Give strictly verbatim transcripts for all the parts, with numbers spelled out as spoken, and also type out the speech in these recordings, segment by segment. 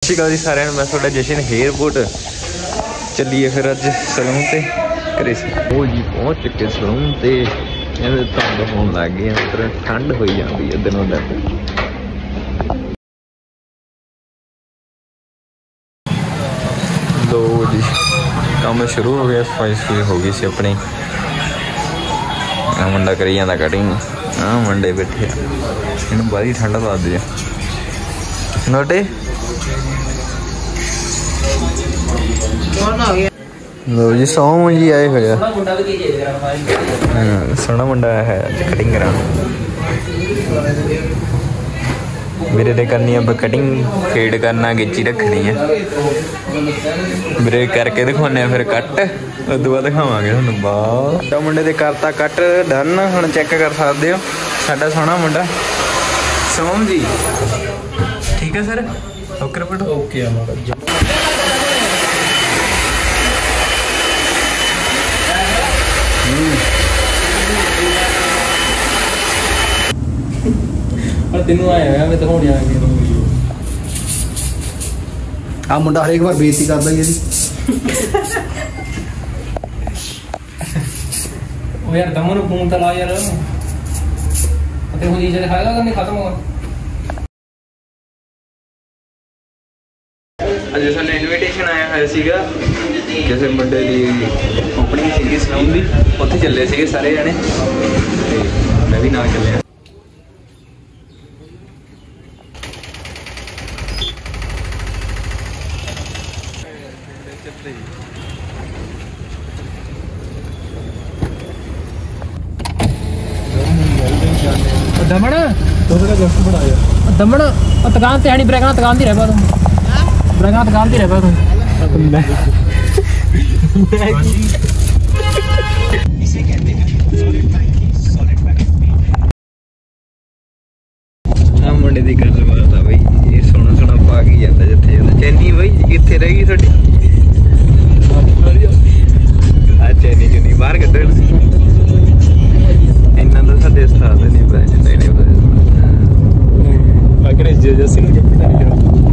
श्री अकाल जी सारे, मैं थोड़ा जशन एयरपोर्ट चलिए फिर अज सलून ते वो जी पहुँच चुके सलून ते धुंद होन लग गई अंदर ठंड हो जाती है दिनों दिन। लो जी काम शुरू हो गया, सफाई सफाई हो गई सी अपनी। मुंडा करी जाता कटिंग, हाँ मुंडे बैठे इन बड़ी ठंड लगती है। नोटे लो जी सोम जी आए हुए सोहना मुंडा आया है कटिंग करा मेरे ने करनी है कटिंग, फेड करना गिच्ची रखनी है मेरे करके दिखाने फिर कट उस बाद दिखावे थोड़ा। वाह मुंडे दे करता कट डन, हम चेक कर सकते हो साडा सोहना मुंडा सोम जी। ठीक है सर, ओके रिपोर्ट ओके। तेनू आया मैं दिखाने आ मुंडा हर एक बार बेइज्जती करदा जी। ओ यार दमन ਨੂੰ ਫੋਨ ਤਾਂ ਲਾ ਯਾਰ ਤੇ ਹੁਣ ਜੀ ਦਿਖਾਏਗਾ ਕਿ ਨਹੀਂ ਖਤਮ ਹੋਗਾ। ਅੱਜ ਸਾਨੂੰ ਇਨਵੀਟੇਸ਼ਨ ਆਇਆ ਹੋਇਆ ਸੀਗਾ ਕਿਸੇ ਮੁੰਡੇ ਦੀ ਓਪਨਿੰਗ ਸੀਗੀ ਸਲੂਨ ਦੀ, ਉੱਥੇ ਚੱਲੇ ਸੀਗੇ ਸਾਰੇ ਜਣੇ ਤੇ ਮੈਂ ਵੀ ਨਾਲ ਚੱਲਿਆ। दमन दमन दुकान ते है ब्रेक दुकान दी रह पा तू ब्रेक दुकान दी रह पा तू मुंडे की गल बात है बई, ये सोना सोना पा के जाता जिथे चैनी बई कितने रह गई थोड़ी आ चैनी चुनी बाहर कड्डो इन्ना तो साडे साथ नहीं पता नहीं नहीं पता अगर जे जैसे नहीं पता नहीं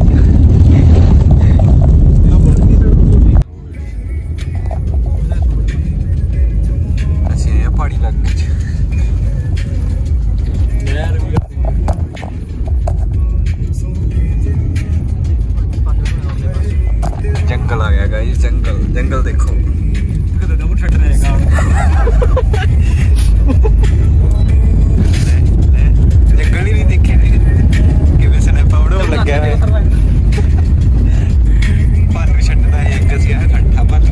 अच्छी ये पहाड़ी इलाके जंगल आ गया गाइस, जंगल जंगल देखो जंगल ही नहीं देखे कि वैसे ने पावड़ो लग गया है पानी छटना है एक से है ठंडा पानी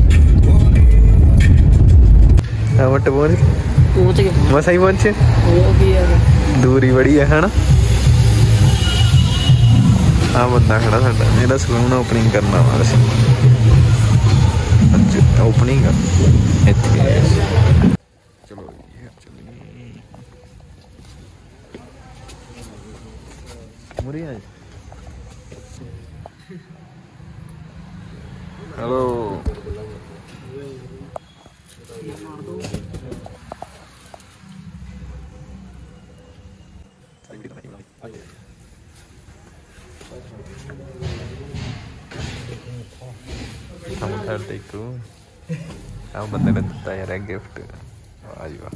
हां मट बोल पहुंच गए बस ही पहुंचे वो भी है दूरी बड़ी है है ना। हाँ बंदा खड़ा साडा मेरा सलून ओपनिंग करना वा वैसे ओपनिंग इत्थे चलो ये चलिए मुरी आज हेलो हम करते तू हम बंदे ने दिता यार गिफ्ट। वाह जी वाह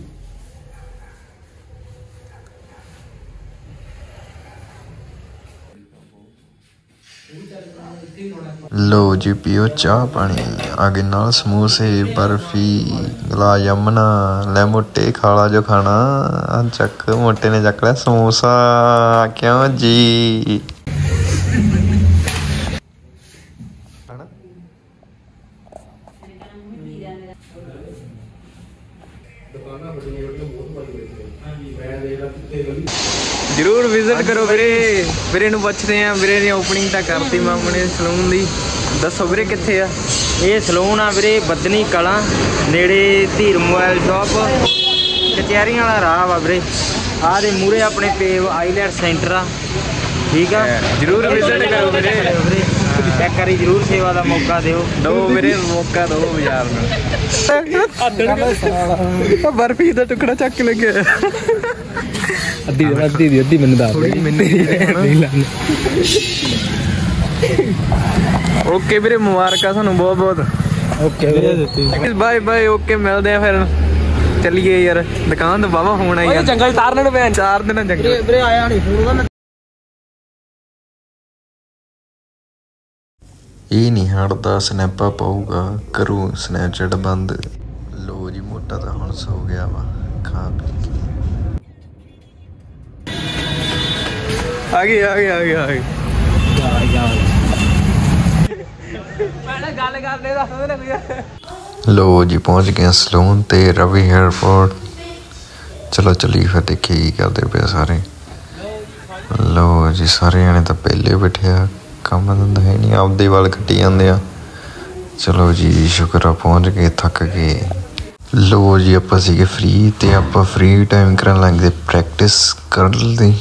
लो जी पियो चाह पानी आगे नाल समोसे बर्फी गुलाब जामुना ले मोटे खाला जो खाना चक मोटे ने चक लिया समोसा क्यों जी। जरूर विजिट करो वीरे वीरे नूं पुछदे आ वीरे ने ओपनिंग तां करती मैं अपने सलून दी। दसो वीरे कित्थे आ ये सलून आ वीरे बदनी कला नेड़े धीर मोबाइल शॉप कचहरियां वाला राह वा वीरे आ दे मूहरे अपने पेव आईलैट सेंटर आ ठीक है। जरूर विजिट करो वीरे एक बारी जरूर सेवा का मौका दो दो वीरे मौका दो बाजार में बर्फी का टुकड़ा चक लगे अद्धी अद्धी अद्धी मैंने दस ਓਕੇ ਵੀਰੇ ਮੁਬਾਰਕਾਂ ਤੁਹਾਨੂੰ ਬਹੁਤ ਬਹੁਤ। Okay bye bye. ਓਕੇ ਮਿਲਦੇ ਆ ਫਿਰ। ਚੱਲੀਏ ਯਾਰ ਦੁਕਾਨ ਤੋਂ ਵਾਹਵਾ ਫੋਨ ਆਈ ਜੰਗਲ ਤਾਰਨ ਨੂੰ ਪੈਣ ਚਾਰ ਦਿਨ ਜੰਗਲ ਵੀਰੇ ਆਇਆ ਨਹੀਂ ਫੋਨ। ਇਹ ਨਹੀਂ ਹਟਦਾ ਸਨੈਪਾ ਪਾਊਗਾ ਕਰੂ ਸਨੈਪਚੈਟ ਬੰਦ। ਲੋ ਜੀ ਮੋਟਾ ਤਾਂ ਹੁਣ ਸੋ ਗਿਆ ਵਾ ਖਾ ਪੀ ਕੇ। ਆ ਗਈ ਆ ਗਈ ਆ ਗਈ ਆ ਗਈ ਗੱਲ ਕਰਦੇ ਦੱਸ। ਲੋ ਜੀ ਪਹੁੰਚ ਗਏ ਸਲੂਨ ਤੇ ਰਵੀ ਏਅਰਪੋਰਟ। ਚਲੋ ਚੱਲੀ ਫਿਰ ਦੇਖੀਏ ਕੀ ਕਰਦੇ ਪਏ ਸਾਰੇ। ਲੋ ਜੀ ਸਾਰੇ ਜਾਣੇ ਤਾਂ ਪਹਿਲੇ ਬੈਠਿਆ ਕੰਮ ਧੰਦਾ ਹੈ ਨਹੀਂ ਆਪਦੇ ਵੱਲ ਕੱਟੀ ਜਾਂਦੇ ਆ। ਚਲੋ ਜੀ ਸ਼ੁਕਰ ਆ ਪਹੁੰਚ ਗਏ ਥੱਕ ਗਏ। ਲੋ ਜੀ ਆਪਾਂ ਸੀਗੇ ਫ੍ਰੀ ਤੇ ਆਪਾਂ ਫ੍ਰੀ ਟਾਈਮ ਕਰਨ ਲੱਗ ਗਏ ਪ੍ਰੈਕਟਿਸ ਕਰਨ ਦੀ।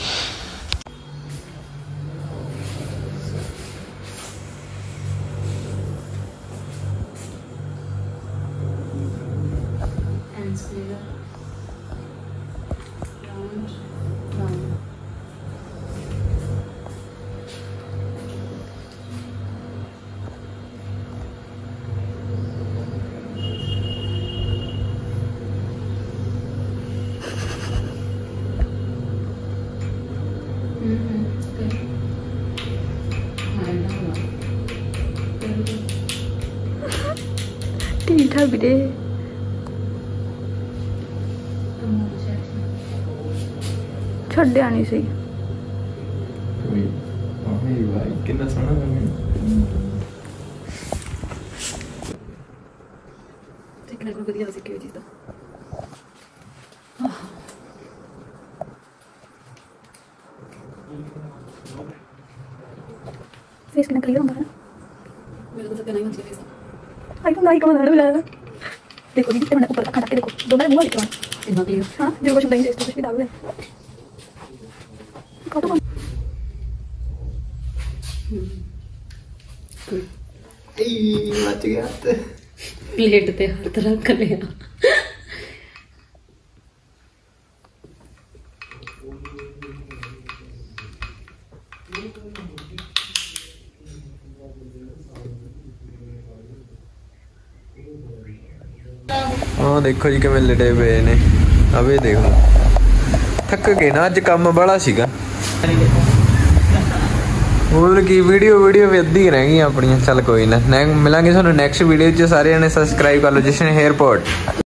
ਠੀਕ ਠਾਕ ਵੀਰੇ। ਛੱਡਿਆ ਨਹੀਂ ਸੀ। ਕਿੰਨਾ ਸੋਹਣਾ ਦੇਖਣਾ ਕੋਈ ਵਧੀਆ ਸੀ ਕਿਹੜੀ ਚੀਜ਼ ਦਾ। फेस कितना क्लियर होता है ना। मेरा तो सब नहीं होती फेस। आई तो नहीं कम लड़ मिला देखो दीदी मैंने ऊपर रखा के देखो दो मेरे मुंह दिख रहा है इतना क्लियर। हां जो कुछ नहीं है इसको भी डाल दे काटो ए मच गया प्लेट पे हर तरह कर लिया। हाँ देखो जी किवें लड़े पे ने। अब ये देख लो थक गए ना अज काम बड़ा सीगा। ਹੋਰ ਕੀ ਵੀਡੀਓ ਵੀਡੀਓ ਵੀ ਅੱਧੀ ਰਹਿ ਗਈਆਂ ਆਪਣੀਆਂ। ਚੱਲ ਕੋਈ ਨਾ ਮਿਲਾਂਗੇ ਤੁਹਾਨੂੰ ਨੈਕਸਟ ਵੀਡੀਓ 'ਚ। ਸਾਰੇ ਜਣੇ ਸਬਸਕ੍ਰਾਈਬ ਕਰ ਲਓ ਜਸ਼ਨ ਏਅਰਪੋਰਟ।